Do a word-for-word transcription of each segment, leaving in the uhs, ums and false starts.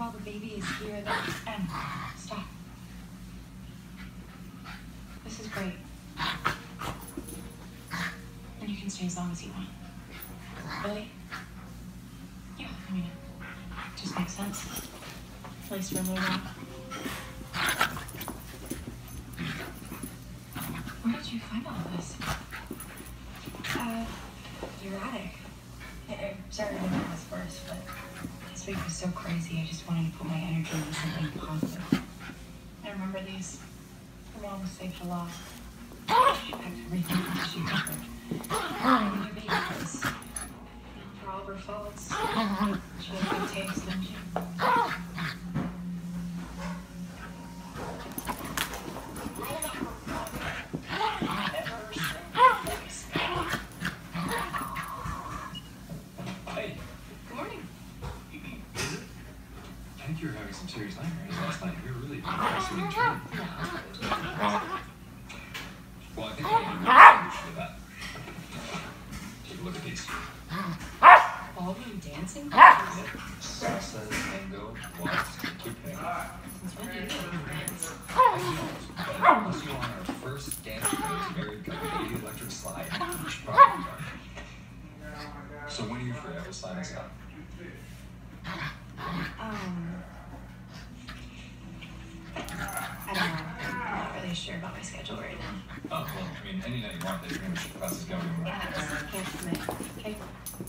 while the baby is here, then... Em, stop. This is great. And you can stay as long as you want. Really? Yeah, I mean, it just makes sense. At least for a little while. Where did you find all of this? Uh, your attic. I, I'm sorry to know this first, but this week was so crazy, I just wanted to put my energy into something positive. I remember these. Your mom was saved a lot. She packed everything that she covered. I knew your baby was. For all of her faults, she had good taste, didn't she? I think you were having some serious nightmares last night. You were really depressing and dreaming. Well, I think I need to distinguish for that. Take a look at these. Ballroom dancing? Salsa, tango, waltz, keep picking. Since when do you dance? I don't, but unless you want our first dance with married couple baby electric slide, you should probably start. So when are you free? I will sign us up. Um, I don't know. I'm not really sure about my schedule right now. Oh, well, I mean, any night you want, there's pretty much classes going. Yeah, I just can't commit. Okay.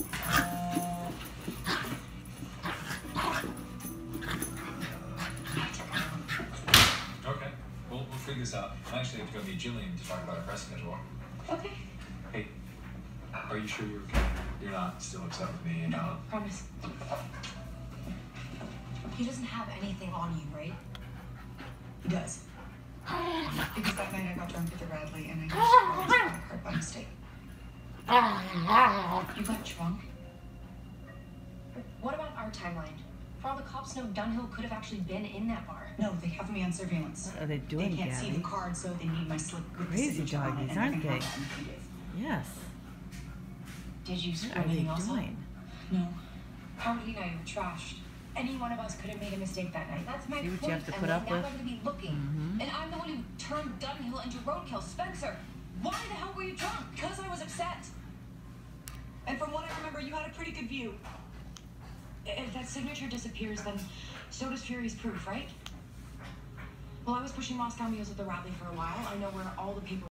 Okay, we'll, we'll figure this out. I actually have to go meet Jillian to talk about our press schedule. Okay. Hey, are you sure you're okay? You're not still upset with me and No, uh, promise. He doesn't have anything on you, right? He does. Because that night I got drunk with the Radley and I used his credit card by mistake. You got drunk? What about our timeline? For all the cops know, Dunhill could have actually been in that bar. No, they have me on surveillance. What are they doing, They can't see Gabby? the card, so they need my slip with the Crazy signature on it, doggies, and they're aren't gonna they? have that in a few days. Yes. Did you screw What are they anything else up? doing? No. How would he know you were trashed? Any one of us could have made a mistake that night. That's my See what point. you have to put Emily. up Now with? I'm going to be looking. Mhm. And I'm the one who turned Dunhill into roadkill. Spencer, why the hell were you drunk? Because I was upset. And from what I remember, you had a pretty good view. If that signature disappears, then so does Fury's proof, right? Well, I was pushing Moscow Mules with the Radley for a while. I know where all the paper